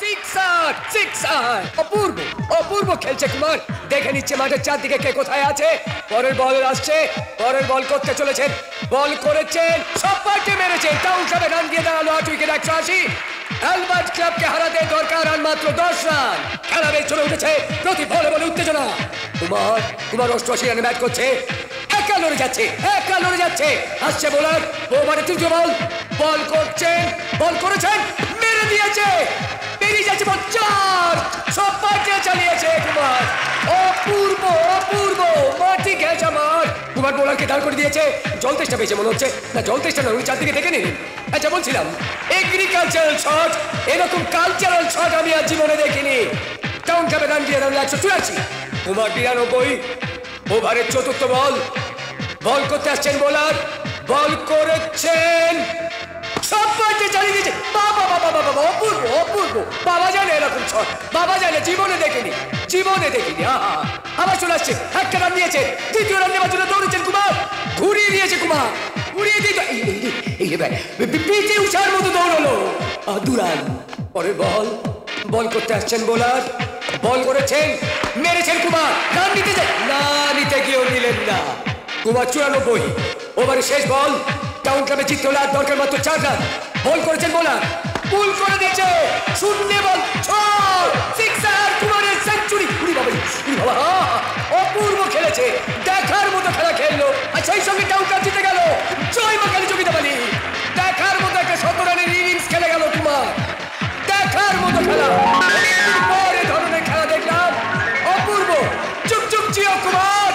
সিক্সার সিক্সার অপূর্ব অপূর্ব খেলছে কুমার দেখে নিচ্ছে মাঠের চারদিকে কে কোথায় আছে পরের বল আসছে পরের বল করতে চলেছেন বল করেছেন সব পার্টি মেরেছে টাউন ক্লাবে রান দিয়ে দাঁড়ালো 8 উইকেট 180 অ্যালবার্ট ক্লাবকে হারাতে দরকার রান মাত্র 10 রান খেলা বেশ চলে উঠেছে প্রতি বলে বলে উত্তেজনা কুমার কুমার 88 রানে ব্যাট করছে একা লড়ে যাচ্ছে আসছে বোলার ওভারে তৃতীয় বল বল করছেন বল করেছেন মেরে দিয়েছে বেরিয়ে যাচ্ছে বল 4 সব পার্টি চালিয়েছে কুমার অপূর্ব অপূর্ব মাটি গেছে আমার কুমার বোলারকে দাঁড় করে দিয়েছে জল তেষ্টা পেয়েছে মনে হচ্ছে না জল তেষ্টা না উনি চারদিকে দেখে নিন আচ্ছা বলছিলাম এগ্রিকালচারাল শট এরকম কালচারাল শট আমি আজ জীবনে দেখিনি টাউন ক্লাবে রান দিয়ে দাঁড়ালো 184 কুমার 92 ওভারের চতুর্থ বল বল করতে আসছেন বোলার বল করেছেন সব পার্টি চালিয়ে দিয়েছে বাবা বাবা বাবা অপূর্ব অপূর্ব বাবা জানে এরকম শট বাবা জানে জীবনে দেখিনি আবার চলে আসছে একটা রান দিয়েছে দ্বিতীয় রান নেওয়ার জন্য দৌড়েছেন কুমার ঘুরিয়ে দিয়েছে কুমার ঘুরিয়ে দিয়ে পিটি উষার মতো দৌড়লো 2 রান পরের বল বল করতে আসছেন বোলার বল করেছেন মেরেছেন কুমার রান নিতে গিয়েও নিলেন না কুমার 94 ওভারে শেষ বল টাউন ক্লাবে জিততে হলে আর দরকার মাত্র 4 রান বল করেছেন বোলার পুল করে দিয়েছে শূন্য বল 6 সিক্সার কুমারের সেঞ্চুরি বাবা অপূর্ব খেলেছে দেখার মতো খেলা খেললো আর সেই সঙ্গে টাউন ক্লাব জিতে গেল জয় মা কালী যোগিতা বালি দেখার মতো একটা 17 রানের ইনিংস খেলে গেল কুমার দেখার মতো খেলা পরে ধরনের খেলা দেখলাম অপূর্ব চুপ জিও কুমার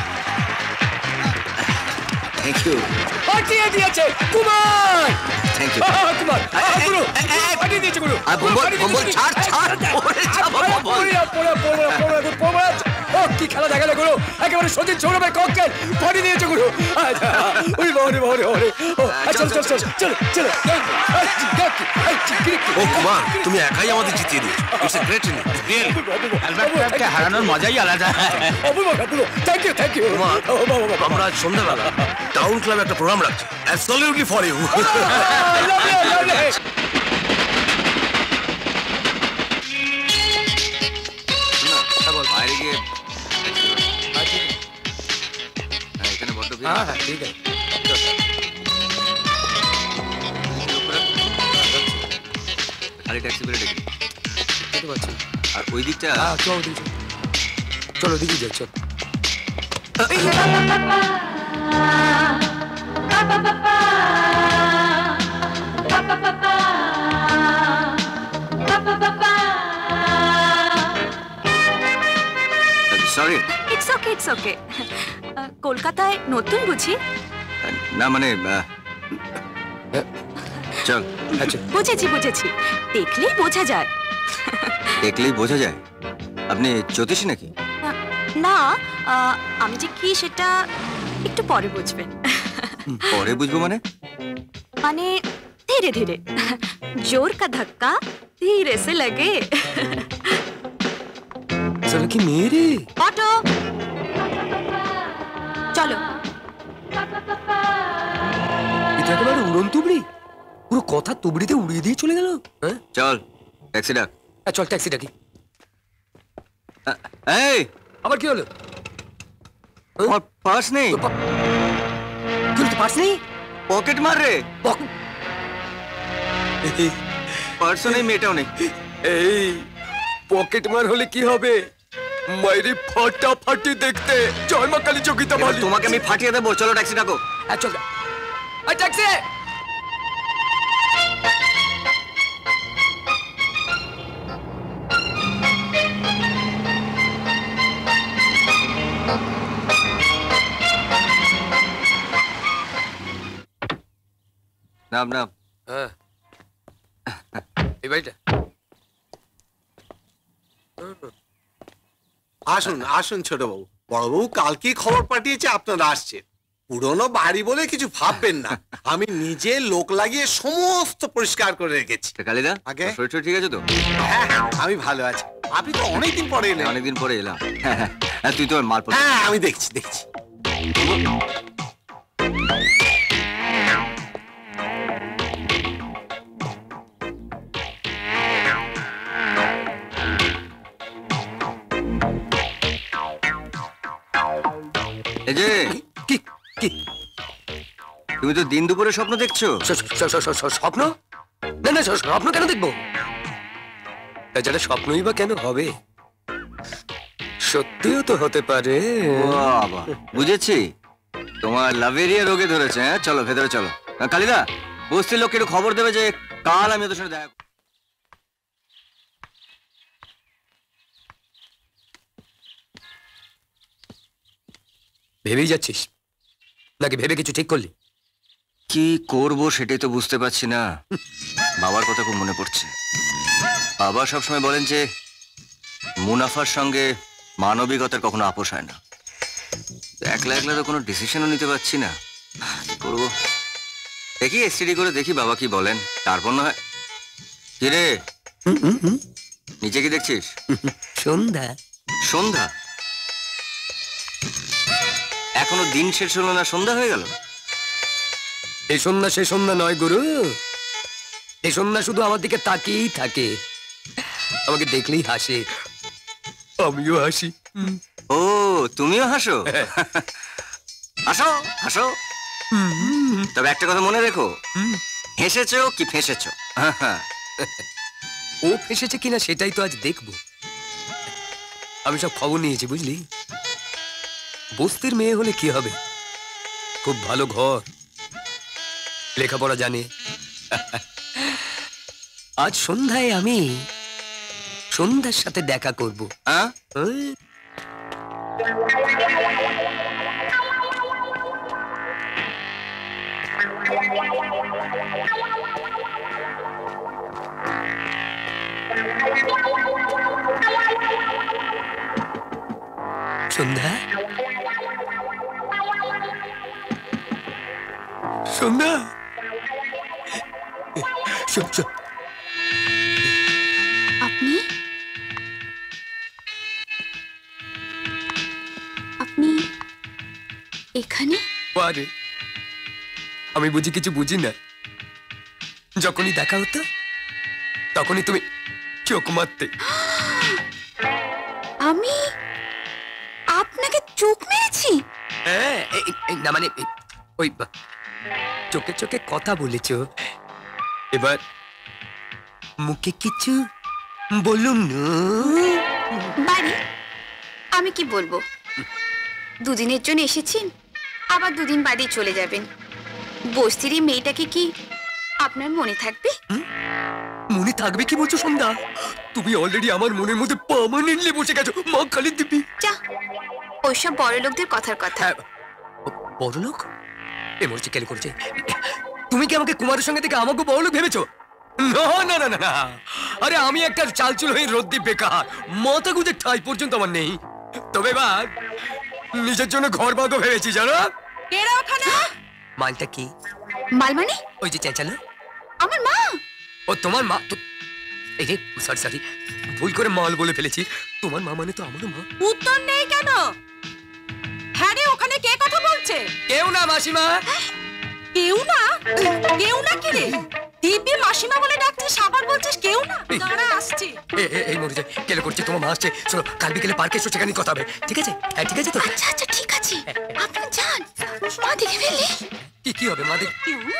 থ্যাংক ইউ পাঠিয়ে দিয়েছে কুমার থ্যাংক ইউ কুমার গুরু পাঠিয়ে দিয়েছে গুরু বম্বল ছাড় ও কি খেলা দেখালে গুরু একেবারে সতীন সৌরভের ককটেল পাঠিয়ে দিয়েছে গুরু ওই বাবারে চলো ও কুমার তুমি একাই আমাদের জিতিয়ে দিয়েছো it's a great innings really Albert ক্লাবকে হারানোর মজাই আলাদা থ্যাংক ইউ আমরা আজ সন্ধ্যাবেলা টাউন ক্লাবে একটা প্রোগ্রাম রাখছি অ্যাবসলিউটলি ফর ইউ বাইরে গিয়ে এখানে বড্ড ভিড় হ্যাঁ ঠিক আছে খালি ট্যাক্সি করে ডেকে দেখতে পাচ্ছি আর ওই দিকটা চলো দিকে যাই চল সরি ইটস ওকে কলকাতায় নতুন বুঝি না মানে চল আচ্ছা বুঝেছি দেখলেই বোঝা যায় আপনি জ্যোতিষী নাকি না আমি যে কি সেটা একটু পরে বুঝবেন পরে বুঝবো মানে ধীরে ধীরে जोर का धक्का धीरे से लगे চলো কি মেরে অটো চলো এটা একেবারে উড়ন তুবড়ি পুরো কথা তুবড়িতে উড়িয়ে দিয়ে চলে গেল হ্যাঁ চল ট্যাক্সি ডাক চল ট্যাক্সি ডাকি এই আবার কি হলো আমার পার্স নেই পার্স নেই পকেট মার রে পার্সও নেই মেয়েটাও নেই এই পকেট মার হলে কি হবে মাইরে ফাটাফাটি দেখতে জয় মা কালী যোগিতা বালি তোমাকে আমি ফাটিয়ে দেবো চলো ট্যাক্সি ডাকো চল ট্যাক্সি নাম হ্যাঁ এই বাড়িটা আসুন ছোট বাবু বড়বাবু কালকে খবর পাঠিয়েছে আপনারা আসছেন পুরনো বাড়ি বলে কিছু ভাববেন না আমি নিজে লোক লাগিয়ে সমস্ত পরিষ্কার করে রেখেছি কালিদা আগে শরীর ঠিক আছে তো হ্যাঁ আমি ভালো আছি আপনি তো অনেকদিন পরে এলেন অনেকদিন পরে এলাম হ্যাঁ তুই তো মাল হ্যাঁ আমি দেখছি এই যে কি কি তুমি তো দিন দুপুরে স্বপ্ন দেখছো। স্বপ্ন? না না, স্বপ্ন কেন দেখবো? যারা স্বপ্নই বা কেন হবে, সত্যিও তো হতে পারে। বাবা, বুঝেছি তোমার লাভেরিয়া রোগে ধরেছে। হ্যাঁ, চলো ভেতরে চলো। কালিদা, বস্তির লোককে একটু খবর দেবে যে কাল আমি ওদের সাথে দেখা। ভেবেই যাচ্ছিস নাকি ভেবে কিছু ঠিক করলি? কি করব সেটাই তো বুঝতে পারছি না। বাবার কথা খুব মনে পড়ছে। বাবা সবসময় বলেন যে মুনাফার সঙ্গে মানবিকতার কখনো আপোষ হয় না। একলা একলা তো কোনো ডিসিশনও নিতে পারছি না। কি করবো দেখি, এসটিডি করে দেখি বাবা কি বলেন, তারপর না হয়। কি রে, নিচে কি দেখছিস? সন্ধ্যা। সন্ধ্যা? এখনো দিন শেষ হলো না, সন্ধ্যা হয়ে গেল? এই সন্ধ্যা সে সন্ধ্যা নয় গুরু। এই সন্ধ্যা শুধু আমার দিকে তাকিয়েই থাকে, আমাকে দেখলেই হাসে, আমিও হাসি। ও, তুমিও হাসো? হাসো হাসো, তবে একটা কথা মনে রেখো, হেসেছো কি ফেঁসেছো। ও ফেসেছে কিনা সেটাই তো আজ দেখবো। আমি সব খবর নিয়েছি বুঝলি। বস্তির মেয়ে হলে কি হবে, খুব ভালো ঘর, লেখাপড়া জানে। আজ সন্ধ্যায় আমি সন্ধ্যার সাথে দেখা করব। হ্যাঁ, সন্ধ্যা, সন্ধ্যা, আপনি আপনি এখানে? আরে আমি বুঝি কিছু বুঝি না। যখনই দেখা হতো তখনই তুমি চোখ মারতে। আমি আপনাকে চোখ মেরেছি? হ্যাঁ, না মানে ওই চোখে চোখে কথা বলেছ, এবার মুখে কিছু বলুন না। বাড়ি আমি কি বলবো, দুদিনের জন্য এসেছেন, আবার দুদিন বাদেই চলে যাবেন। বস্তির এই মেয়েটাকে কি আপনার মনে থাকবে? মনে থাকবে কি বলছো সন্ধ্যা? তুমি অলরেডি আমার মনের মধ্যে পার্মানেন্টলি বসে গেছো, মা খালি দিবি। যা, ওইসব বড় লোকদের কথার কথা। বড় লোক এমরজি কেন করেছে? তুমি কি আমাকে কুমারের সঙ্গে থেকে আমাকে বড় লোক ভেবেছো? না না না না না, আরে আমি একটা চালচুল হয়ে রোদ্দি বেকার, মাথা গুঁজে ঠাই পর্যন্ত আমার নেই। তবে এবার নিজের জন্য ঘর বাঁধো ভেবেছি, জানো? এরা ওখানে মালটা কি? মাল মানে? ওই যে চেঁচালো আমার মা। ও তোমার মা তো? এই যে সরি সরি, ভুল করে মাল বলে ফেলেছি। তোমার মা মানে তো আমারও মা। উত্তর নেই কেন? হ্যাঁ রে, ওখানে কে কথা বলছে? কেউ না মাসিমা। কেউ না? কেউ না কি রে? দিব্যি মাসিমা বলে ডাকছিস, আবার বলছিস কেউ না? দাঁড়া আসছি। এই মরে যায়, কেন করছে? তোমার মা আসছে, শোনো কাল বিকেলে পার্কে এসো, সেখানে কথা হবে, ঠিক আছে? হ্যাঁ ঠিক আছে তো? আচ্ছা আচ্ছা ঠিক আছে, আপনি যান। মা দেখে ফেললে কি হবে মা দেখ? কেউ না?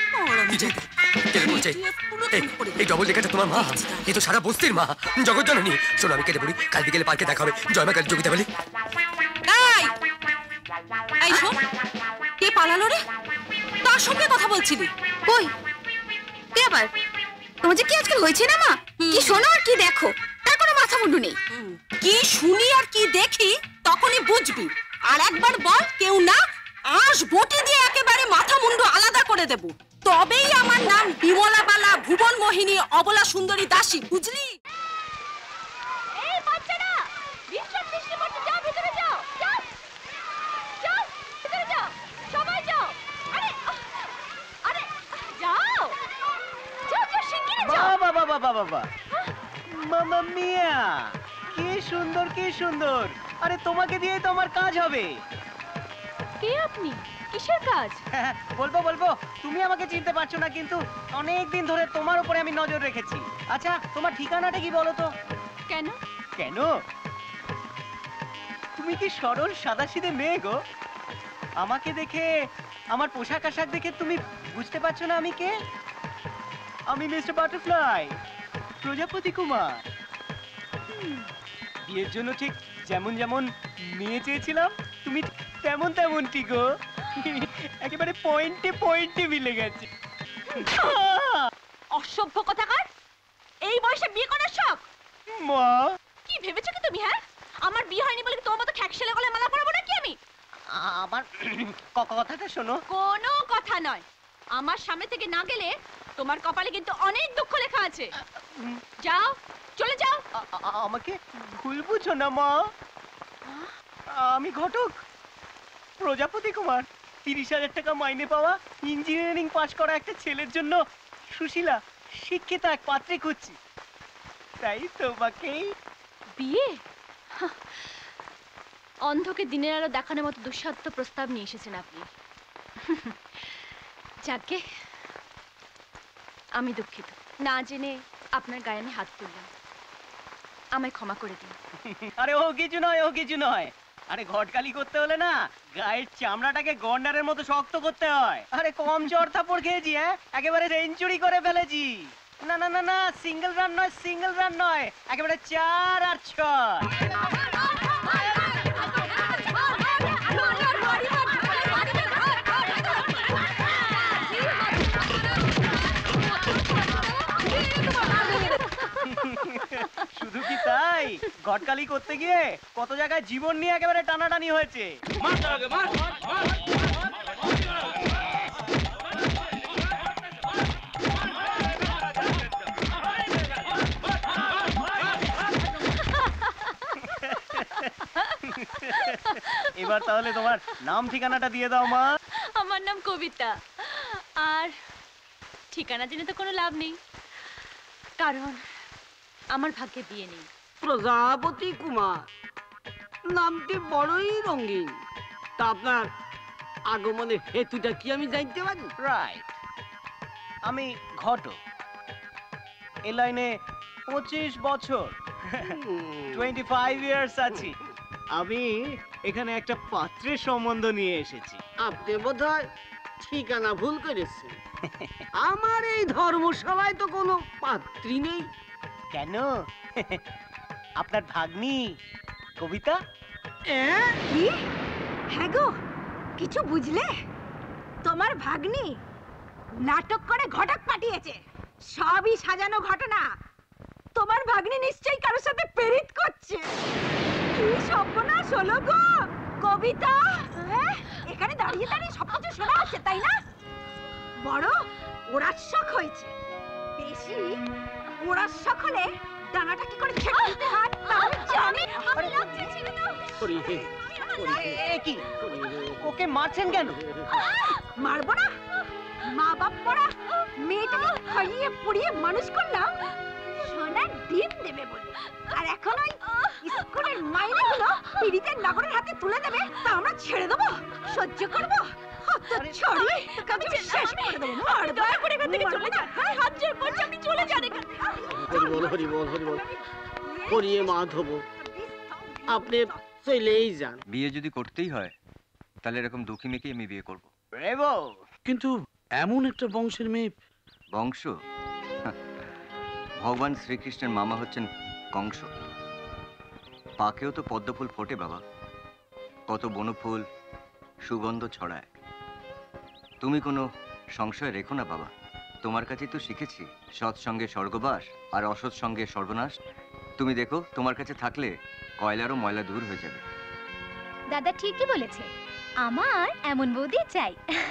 এই ডবল ডেকারটা তোমার মা? এই তো সারা বস্তির মা, জগৎ জননী। শোনো আমি কেটে পড়ি, কাল বিকেলে পার্কে দেখা হবে, জয় মা কালী যোগিতা বলি। এই শোন, কে পালালো রে? তার সঙ্গে কথা বলছিলি? কই কে আবার? তোমার যে কি আজকাল হয়েছে না মা, কি শোনো আর কি দেখো, তার কোনো মাথা মুন্ডু নেই। কি শুনি আর কি দেখি তখনই বুঝবি। আর একবার বল কেউ না, আঁশ বটি দিয়ে একেবারে মাথা মুন্ডু আলাদা করে দেব, তবেই আমার নাম বিমলা বালা ভুবন মোহিনী অবলা সুন্দরী দাসী, বুঝলি? এই বাচ্চারা, ভীষণ বৃষ্টি পড়ছে, যাও ভিতরে যাও, যাও যাও ভিতরে যাও, সবাই যাও। আরে আরে যাও যাও যাও, শিগগিরই যাও। বাবা বাবা বাবা, মামা মিয়া, কি সুন্দর কি সুন্দর। আরে তোমাকে দিয়ে তো আমার কাজ হবে। কে আপনি? কিসের কাজ? বলবো বলবো, তুমি আমাকে চিনতে পারছো না, কিন্তু অনেক দিন ধরে তোমার উপরে আমি নজর রেখেছি। আচ্ছা, তোমার ঠিকানাটা কি বলো তো? কেন? কেন? তুমি কি সরল সাদাসিধে মেয়ে গো? আমাকে দেখে, আমার পোশাক আশাক দেখে তুমি বুঝতে পারছো না আমি কে? আমি মিস্টার বাটারফ্লাই, প্রজাপতি কুমার। বিয়ের জন্য ঠিক যেমন যেমন মেয়ে চেয়েছিলাম, তুমি তেমন তেমনটি গো। একেবারে পয়েন্টে পয়েন্টে মিলে গেছে। অসভ্য কথাকার, এই বয়সে বিয়ে করার শখ? মা, কি ভেবেছো কি তুমি? হ্যাঁ, আমার বিয়ে হয়নি বলে কি তোমার মতো খ্যাকশেলে গলে মালা পরাবো নাকি আমি? আমার কথাটা শোনো। কোনো কথা নয়, আমার সামনে থেকে না গেলে তোমার কপালে কিন্তু অনেক দুঃখ লেখা আছে। যাও, চলে যাও। আমাকে ভুল বুঝো না মা, আমি ঘটক প্রজাপতি কুমার। 30,000 টাকা মাইনে পাওয়া, ইঞ্জিনিয়ারিং পাশ করা একটা ছেলের জন্য সুশীলা শিক্ষিত এক পাত্রী খুঁজছি, তাই তোমাকেই বিয়ে? অন্ধকে দিনের আলো দেখানোর মতো দুঃসাধ্য প্রস্তাব নিয়ে এসেছেন আপনি। যাকে আমি দুঃখিত, না জেনে আপনার গায়ে আমি হাত তুললাম, আমায় ক্ষমা করে দিন। আরে ও কিছু নয়, ও কিছু নয়। আরে ঘটকালি করতে হলে না গায়ের চামড়াটাকে গন্ডারের মতো শক্ত করতে হয়। আরে কম জ্বর থাপড় খেয়েছি, হ্যাঁ, একেবারে সেঞ্চুরি করে ফেলেছি। না না না না, সিঙ্গেল রান নয়, সিঙ্গেল রান নয়, একেবারে 4 আর 6। শুধু কি তাই, ঘটকালি করতে গিয়ে কত জায়গায় জীবন নিয়ে একেবারে টানাটানি হয়েছে। এবার তাহলে তোমার নাম ঠিকানাটা দিয়ে দাও মা। আমার নাম কবিতা, আর ঠিকানা জেনে তো কোনো লাভ নেই, কারণ আমার ভাগ্যে বিয়ে নেই। প্রজাপতি কুমার নামটি বড়ই রঙিন, তা আপনার আগমনের হেতুটা কি আমি জানতে পারি? রাইট, আমি ঘটক, এ লাইনে 25 বছর, 25 ইয়ার্স আছি। আমি এখানে একটা পাত্রের সম্বন্ধ নিয়ে এসেছি। আপনি বোধহয় ঠিকানা ভুল করেছেন। আমার এই ধর্মশালায় তো কোনো পাত্রী নেই। কেন? আপনার ভাগ্নি কবিতা। কি? হ্যাঁ গো, কিছু বুঝলে? তোমার ভাগ্নি নাটক করে ঘটক পাঠিয়েছে, সবই সাজানো ঘটনা। তোমার ভাগ্নি নিশ্চয়ই কারোর সাথে পেরিত করছে। কি সর্বনাশ হলো গো কবিতা! এখানে দাঁড়িয়ে দাঁড়িয়ে সবকিছু শোনা হচ্ছে, তাই না? বড় ওড়ার শখ হয়েছে, বেশি ওড়ার শখ হলে ডানাটা কি করে ছেড়ে দিতে হয় তা আমি জানি। আমি লাগছে, ছেড়ে দাও। কি ওকে মারছেন কেন? মারবো না? মা বাপ পড়া মেয়েটাকে খাইয়ে পড়িয়ে মানুষ করলাম সোনার ডিম দেবে বলে, আর এখন ওই স্কুলের মাইনেগুলো পীড়িতের নগরের হাতে তুলে দেবে, তা আমরা ছেড়ে দেবো? সহ্য করবো? ছড়ি কাকে শেষ করে দেবো। মার দয়া করে এখান থেকে চলে যা। হাত জোর করছি, আমি চলে যান এখান থেকে। হরিবল হরিবল হরিবল, হরিয়ে মাধব, আপনি চলেই যান। বিয়ে যদি করতেই হয় তাহলে এরকম দুঃখী মেয়েকেই আমি বিয়ে করব। ব্রেভো! কিন্তু এমন একটা বংশের মেয়ে। বংশ? ভগবান শ্রীকৃষ্ণের মামা হচ্ছেন কংস। পাকেও তো পদ্মফুল ফোটে বাবা, কত বনফুল সুগন্ধ ছড়ায়। তুমি কোনো সংশয় রেখো না বাবা, তোমার কাছেই তো শিখেছি সৎসঙ্গে স্বর্গবাস আর অসৎ সঙ্গে সর্বনাশ। তুমি দেখো, তোমার কাছে থাকলে কয়লারও ময়লা দূর হয়ে যাবে। দাদা ঠিকই বলেছে, আমার এমন বৌদি চাই।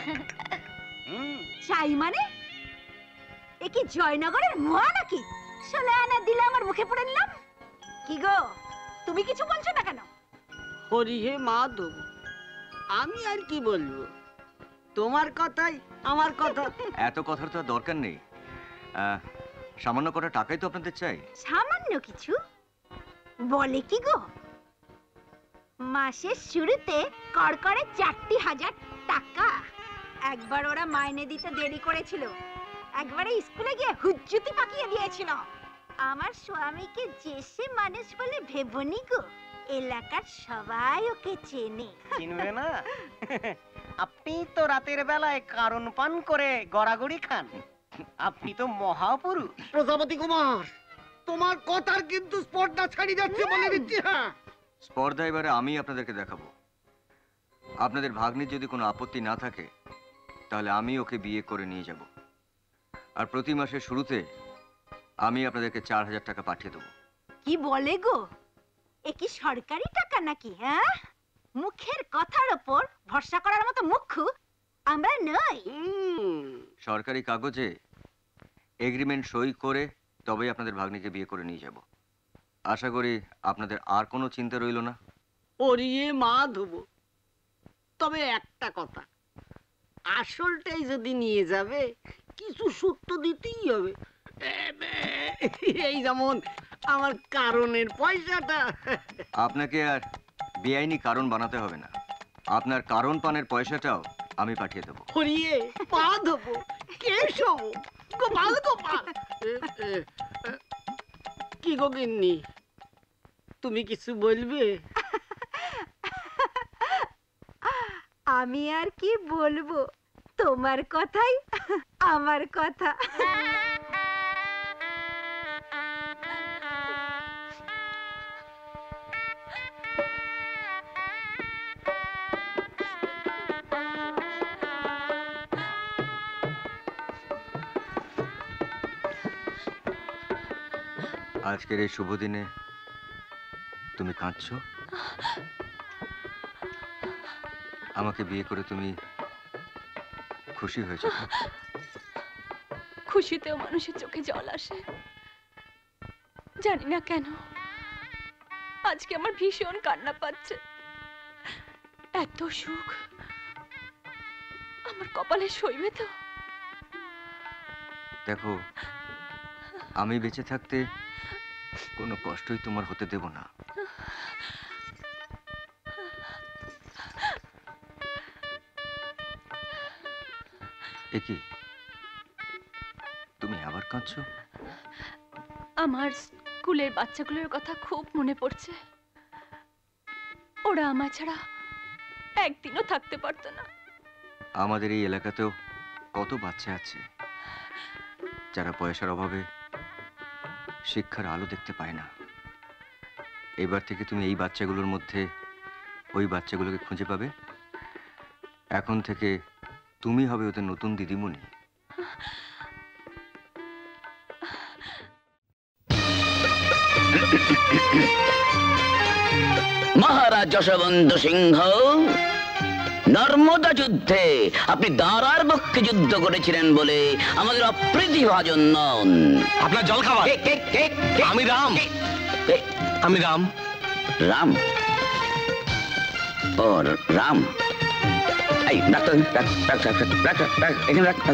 চাই মানে? এ কি জয়নগরের মোয়া নাকি? 16 আনা দিলে আমার মুখে পড়ে নিলাম। কি গো, তুমি কিছু বলছো না কেন? হরিহে মাধব, আমি আর কি বলবো, তোমার কথাই আমার কথা। এত কথার তো আর দরকার নেই, সামান্য কটা টাকাই তো আপনাদের চাই। সামান্য কিছু বলে কি গো? মাসের শুরুতে কড়কড়ে 4,000 টাকা। একবার ওরা মাইনে দিতে দেরি করেছিল, একবারে স্কুলে গিয়ে হুজ্জুতি পাকিয়ে দিয়েছিল। আমার স্বামীকে যে সে মানুষ বলে ভেবনি গো, এলাকার সবাই ওকে চেনে। চিনবে না? আপনি তো রাতের বেলায় কারণ পান করে গড়াগড়ি খান। আপনি তো মহাপুরুষ। প্রজাপতি কুমার, তোমার কথার কিন্তু স্পর্ধা ছাড়ি যাচ্ছে বলে দিচ্ছি। হ্যাঁ, স্পর্ধা এবারে আমি আপনাদেরকে দেখাবো। আপনাদের ভাগ্নির যদি কোনো আপত্তি না থাকে তাহলে আমি ওকে বিয়ে করে নিয়ে যাব, আর প্রতি মাসের শুরুতে আমি আপনাদেরকে 4000 টাকা পাঠিয়ে দেবো। কি বলে গো, এ কি সরকারি টাকা নাকি? হ্যাঁ, মুখের কথার ওপর ভরসা করার মতো মুখ্য আমরা নই। সরকারি কাগজে এগ্রিমেন্ট সই করে তবেই আপনাদের ভাগ্নিকে বিয়ে করে নিয়ে যাব। আশা করি আপনাদের আর কোনো চিন্তা রইল না। ওরিয়ে মা ধুবো। তবে একটা কথা, আসলটাই যদি নিয়ে যাবে কিছু সুদ তো দিতেই হবে। এই যেমন আমার কারণের পয়সাটা। আপনাকে আর বেআইনি কারণ বানাতে হবে না, আপনার কারণ পানের পয়সাটাও আমি পাঠিয়ে দেবো। ওরিয়ে পা ধোবো, কেশব, গোপাল গোপাল। কি গো গিন্নি, তুমি কিছু বলবে? আমি আর কি বলবো, তোমার কথাই আমার কথা। আজকের এই শুভ দিনে তুমি কাঁদছো? আমাকে বিয়ে করে তুমি খুশি হয়েছো? খুশিতেও মানুষের চোখে জল আসে, জানি না কেন। আজকে আমার ভীষণ কান্না পাচ্ছে। এত সুখ আমার কপালে সইবে তো? দেখো, আমি বেঁচে থাকতে কোনো কষ্টই তোমার হতে দেব না। একি, তুমি আবার কাঁদছো? আমার স্কুলের বাচ্চাগুলোর কথা খুব মনে পড়ছে। ওরা আমার ছাড়া একদিনও থাকতে পারতো না। আমাদের এই এলাকাতেও কত বাচ্চা আছে যারা পয়সার অভাবে শিক্ষার আলো দেখতে পায় না। এবার থেকে তুমি এই বাচ্চাগুলোর মধ্যে ওই বাচ্চাগুলোকে খুঁজে পাবে। এখন থেকে তুমি হবে ওদের নতুন দিদিমণি। মহারাজ যশবন্ত সিংহ, নর্মদা যুদ্ধে আপনি দাঁড়ার পক্ষে যুদ্ধ করেছিলেন বলে আমাদের অপ্রীতিভাজন নন। আপনার জল খাবার। আমি রাম। আমি রাম। রাম? ও রাম। এই ডাক্তার, এখানে রাখ,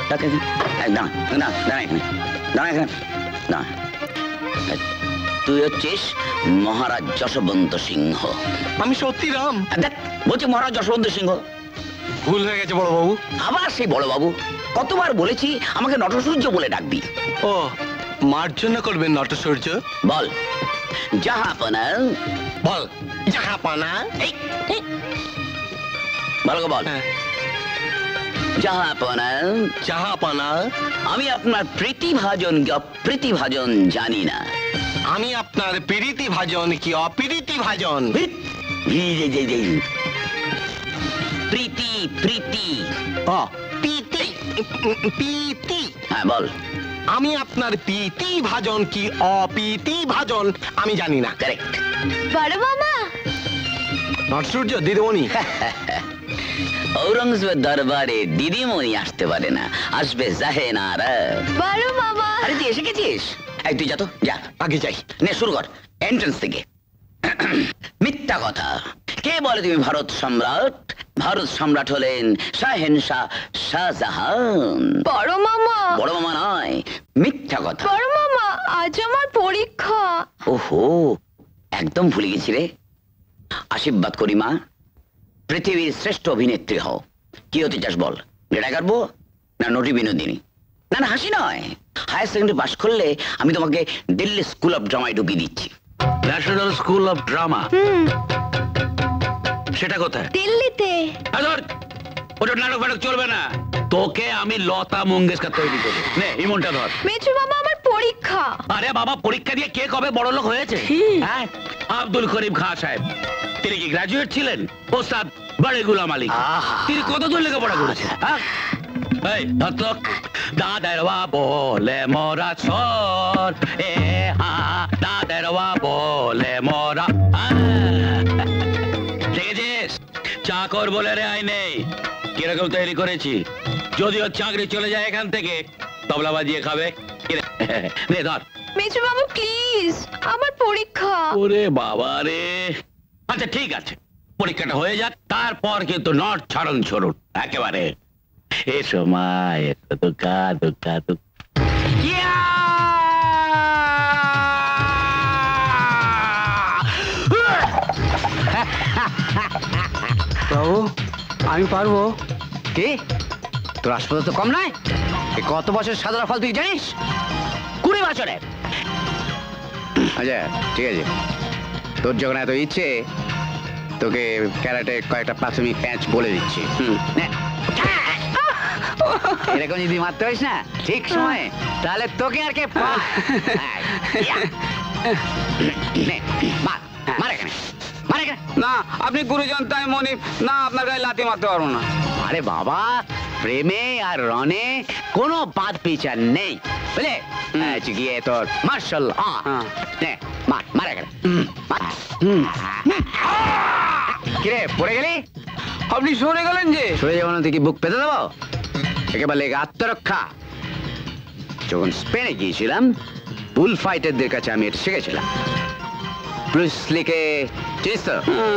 তুই হচ্ছিস মহারাজ যশবন্ত সিংহ? আমি সত্যি রাম। দেখ, বলছি মহারাজ যশবন্ত সিংহ। ভুল হয়ে গেছে বড় বাবু। আবার সেই বড় বাবু? কতবার বলেছি আমাকে নটসূর্য বলে ডাকবি। ও, মার্জনা করবেন নটসূর্য? বল জাহাপনা। বল জাহাপনা। ভালো করে বল। জাহাপনা। জাহাপনা। আমি আপনার প্রীতিভাজন কি অপ্রীতিভাজন জানি না। আমি আপনার প্রীতি ভাজন কি অপ্রীতি ভাজন? প্রীতি প্রীতি। প্রীতি প্রীতি। হ্যাঁ বল। আমি আপনার প্রীতি ভাজন কি অপ্রীতি ভাজন আমি জানি না। কারেক্ট। বড় মামা। নটসূর্য দিদিমণি। ঔরঙ্গজেবের দরবারে দিদিমণি আসতে পারে না, আসবে জাহেনারা। বড় মামা। আরে তুই এসে গেছিস? এই তুই যা তো, যা আগে যাই। নে শুরু কর এন্ট্রান্স থেকে। মিথ্যা কথা। কে বলে তুমি ভারত সম্রাট? ভারত সম্রাট হলেন শাহেনশাহ শাহজাহান। বড় মামা। বড় মামা নয়, মিথ্যা কথা। বড় মামা, আজ আমার পরীক্ষা। ওহো, একদম ভুলে গেছি রে। আশীর্বাদ করি মা, পৃথিবীর শ্রেষ্ঠ অভিনেত্রী হও। কি হতে চাস বল? গেড়া কাটবো না নটি বিনোদিনী? না না, হাসি নয়। হায়ার সেকেন্ডারি পাশ করলে আমি তোমাকে দিল্লি স্কুল অফ ড্রামায় ঢুকিয়ে দিচ্ছি। National school of drama? সেটা কোথায়? দিল্লিতে। ওটা নাটক ফাটক চলবে না। তোকে আমি লতা মঙ্গেশকর তৈরি করি। নে ইমনটা ধর। মেজো মামা আমার পরীক্ষা। আরে বাবা, পরীক্ষা দিয়ে কে কবে বড় লোক হয়েছে? হ্যাঁ, আব্দুল করিম খাঁ সাহেব, তিনি কি গ্রাজুয়েট ছিলেন? ওস্তাদ বড়ে গুলাম আলী, তিনি কতদূর লেখাপড়া করেছেন? এই ধর তো, দাদারওয়া বলে মোরা সর, এ হা দাদারওয়া বলে মোরা। দেখেছিস, চাকর বলে রে আই নেই। কিরকম তৈরি করেছি? যদিও চাকরি চলে যায় এখান থেকে, তবলা বাজিয়ে খাবে। নে ধর। মেজো মামা প্লিজ, আমার পরীক্ষা। ওরে বাবা রে। আচ্ছা ঠিক আছে, পরীক্ষাটা হয়ে যাক, তারপর কিন্তু নট ছাড়ন ছড়ুন একেবারে। এসো মা, এসো দুকা দুকা দুক। বাবু আমি পারবো। কি তোর হাসপাতাল তো কম নয়? কত বছর সাদা ফল তুই জানিস? 20 বছরে। আচ্ছা ঠিক আছে, তোর যখন এত ইচ্ছে, তোকে ক্যারাটে কয়েকটা প্রাথমিক প্যাঁচ বলে দিচ্ছি। এরকম যদি মারতে পারিস না ঠিক সময়ে, তাহলে তোকে আর কে না। আপনি গুরুজন, তাই মনিব না, আপনার গায়ে লাথি মারতে পারবো না। আরে বাবা, প্রেমে আর রনে কোনো বাদ বিচার নেই, বুঝলে? গিয়ে তোর মার্শাল মার এখানে। কিরে পড়ে গেলি? আপনি সরে গেলেন যে। সরে যাবো না, তুই কি বুক পেতে দেবো? একেবারে আত্মরক্ষা। যখন স্পেনে গিয়েছিলাম, বুল ফাইটারদের কাছে আমি এটা শিখেছিলাম। ব্রুস লিকে চিনিস তো?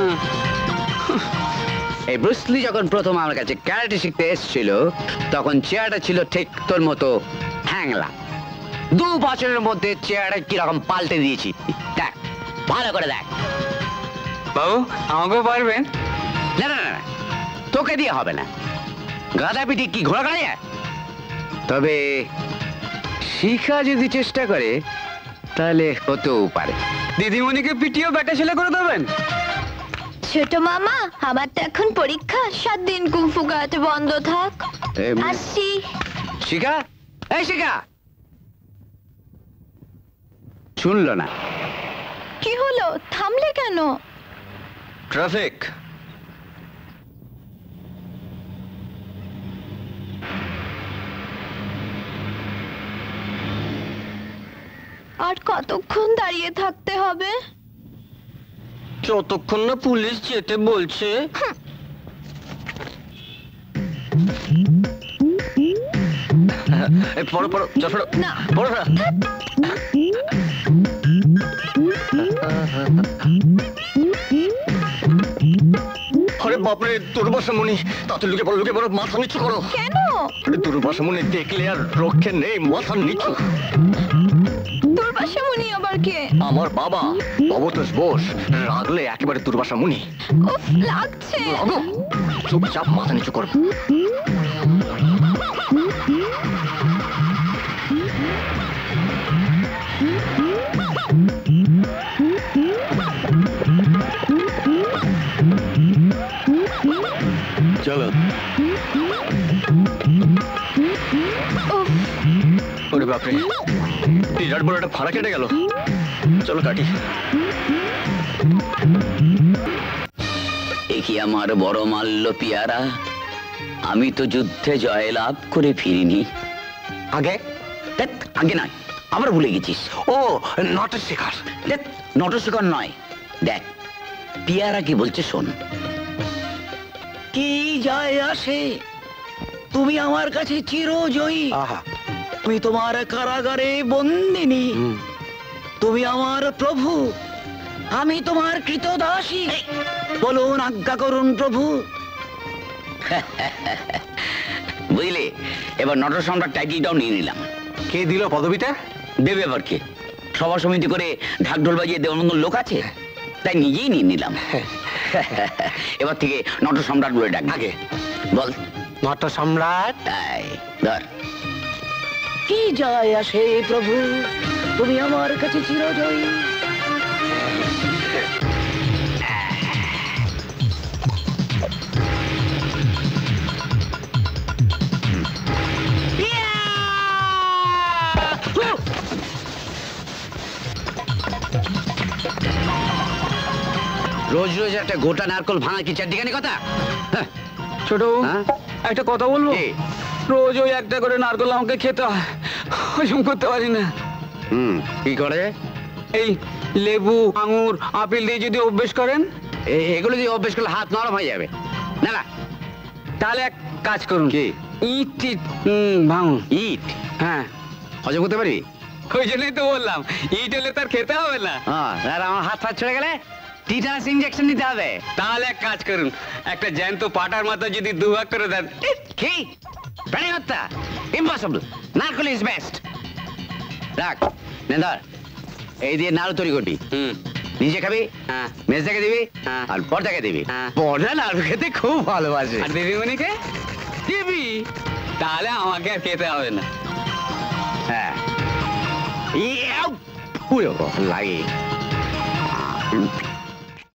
এই ব্রুস লি যখন প্রথম আমার কাছে ক্যারাটে শিখতে এসেছিল, তখন চেয়ারটা ছিল ঠিক তোর মতো হ্যাংলা। 2 বছরের মধ্যে চেয়ারটা কিরকম পাল্টে দিয়েছি, দেখ, ভালো করে দেখ। বাবু আমাকেও পারবেন? না না না, তোকে দিয়ে হবে না। গাধা পিটি কি ঘোড়া গাড়ি? তবে শিখা যদি চেষ্টা করে, তাহলে হতেও পারে। দিদিমণিকে পিটিও ব্যাটা ছেলে করে দেবেন? ছোট মামা, আমার তো এখন পরীক্ষা, 7 দিন কুংফু কারাতে বন্ধ থাক। আসি। শিখা, এই শিখা। শুনলো না। কি হলো, থামলে কেন? ট্রাফিক। আর কতক্ষণ দাঁড়িয়ে থাকতে হবে? যতক্ষণ না পুলিশ যেতে বলছে। পড়ো পড়ো, চলো না পড়ো না। আরে বাপরে, দুর্বাসা মুনি, তাতে লুকে পড়ো, মাথা নিচু করো। কেন? দুর্বাসা মুনি দেখলে আর রক্ষে নেই, মাথা নিচু। দুর্বাসা মুনি আবার কে? আমার বাবা ভবতোষ বোস, রাগলে একেবারে দুর্বাসা মুনি। উফ, লাগছে। চুপচাপ মাথা নিচু করো। চলো। ওরে বাপরে, বিরাট বড় একটা ফাড়া কেটে গেল। চলো কাটি। এ কি আমার বড় মাল্য পিয়ারা, আমি তো যুদ্ধে জয়লাভ করে ফিরিনি। আগে আগে নয়, আবার ভুলে গেছিস। ও নটের শিকার। নটশেখর নয়, দেখ পিয়ারা কি বলছে শোন। কি যায় আসে, তুমি আমার কাছে চিরজয়ী। আমি তোমার কারাগারে বন্দিনী, তুমি আমার প্রভু, আমি তোমার কৃতদাসী। বলুন আজ্ঞা করুন প্রভু। বুঝলে, এবার নট সম্রাট টাইটেলটাও নিয়ে নিলাম। কে দিল পদবিটা? দেবে আবার কে? সভা সমিতি করে ঢাকঢোল বাজিয়ে দেওয়ার লোক আছে, তাই নিজেই নিয়ে নিলাম। এবার থেকে নট সম্রাট বলে ডাক। আগে বল নট সম্রাট। তাই ধর। কি যায় আসে প্রভু, তুমি আমার কাছে চিরজয়ী। রোজ রোজ একটা গোটা নারকল ভাঙা কি চারদিকানি কথা? ছোট একটা কথা বলবো? রোজ ওই একটা করে নারকল আমাকে খেতে হয়, হজম করতে পারি না। কি করে? এই লেবু, আঙুর, আপেল দিয়ে যদি অভ্যেস করেন, এগুলো দিয়ে অভ্যেস করলে হাত নরম হয়ে যাবে। না না, তাহলে এক কাজ করুন, কি? ইট টিট ভাঙুন। ইট? হ্যাঁ, হজম করতে পারবি? ওই জন্যই তো বললাম, ইট হলে তার খেতে হবে না। আর আমার হাত ফাত ছড়ে গেলে টিটানাস ইনজেকশন নিতে হবে। তাহলে এক কাজ করুন, একটা জ্যান্ত পাটার মাথা যদি দুভাগ করে দেন। কি? প্রাণী হত্যা? ইম্পসিবল। নারকল ইজ বেস্ট। রাখ, নে ধর, এই দিয়ে নাড়ু তৈরি করবি। নিজে খাবি, মেজদাকে দিবি, আর পর্দাকে দিবি। পর্দা নাড়ু খেতে খুব ভালোবাসে। আর দিদিমণিকে দিবি, তাহলে আমাকে আর খেতে হবে না। হ্যাঁ, লাগে।